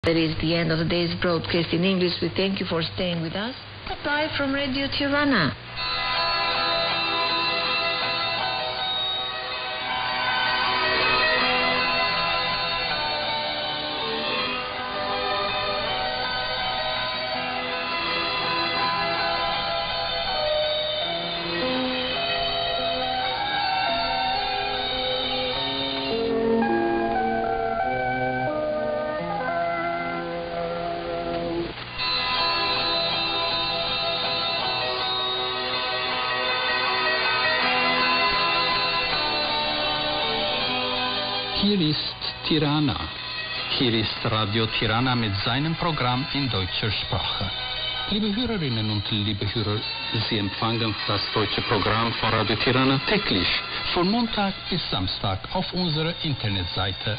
That is the end of today's broadcast in English. We thank you for staying with us. Goodbye from Radio Tirana. Hier ist Tirana. Hier ist Radio Tirana mit seinem Programm in deutscher Sprache. Liebe Hörerinnen und liebe Hörer, Sie empfangen das deutsche Programm von Radio Tirana täglich, von Montag bis Samstag auf unserer Internetseite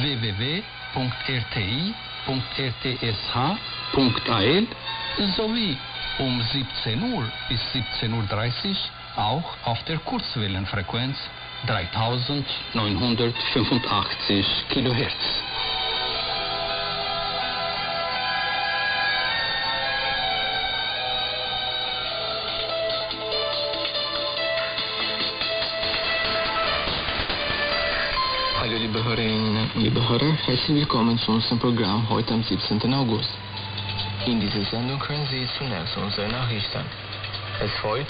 www.rti.rtsh.al sowie um 17 Uhr bis 17:30 Uhr auch auf der Kurzwellenfrequenz 3985 Kilohertz. Hallo liebe Hörerinnen, liebe Hörer, herzlich willkommen zu unserem Programm heute am 17. August. In dieser Sendung hören Sie zunächst unsere Nachrichten. Es folgt